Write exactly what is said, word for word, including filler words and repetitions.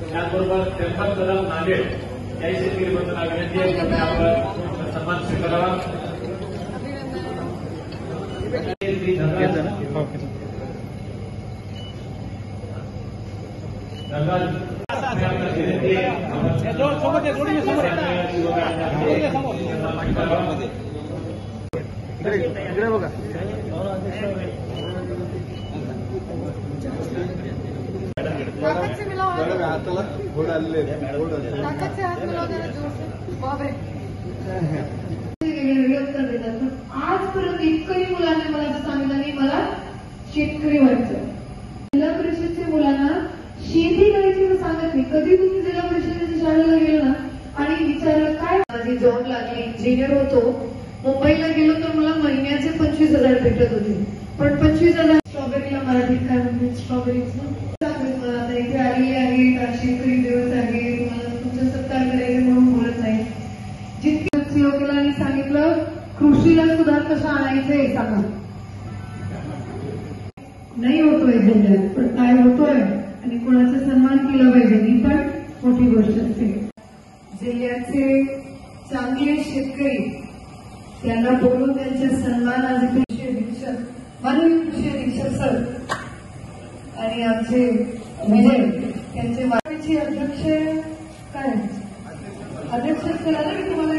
त्याचबरोबर त्र्यंबक कदम नांदेड याही शेतकरी बंधूंना विनंती आहे की आपण सन्मान स्वीकारावा। इकडे बघा ताकत से मिलाओ हाताला गोड आलेले ताकत से हात मिलाओ जरा जोर से बापरे विरोध कर देतात। पण आजपर्यंत इतकंही मुलांनी मला असं सांगितलं नाही मला शेतकरी व्हायचं। जिल्हा परिषदच्या मुलांना शेती करायची सांगत नाही। कधी तुम्ही जिल्हा परिषदेच्या शाळेला गेलो ना आणि विचारलं काय माझी जॉब लागली इंजिनियर होतो मुंबईला गेलो तर मला महिन्याचे पंचवीस हजार भेटत होते। पण पंचवीस हजार स्ट्रॉबेरीला मराठीत काय म्हणते स्ट्रॉबेरीचं मला आता इथे आलेली आहे शेतकरी दिवस आहे तुम्हाला तुमचं सत्कार करायचं म्हणून बोलत नाही। जितके सीओकेला सांगितलं कृषीला सुधार कशा आणायचं हे सांगा। नाही होतोय जिल्ह्यात पण काय होतोय आणि कोणाचा सन्मान केला पाहिजे ही पण मोठी गोष्ट असते। जिल्ह्याचे चांगले शेतकरी त्यांना बोलून त्यांचे सन्मान आज कृषी अधीक्षक माननीय कृषी अधीक्षक सर आणि आमचे विजय त्यांचे वाढीचे अध्यक्ष काय अध्यक्ष सर आले की तुम्हाला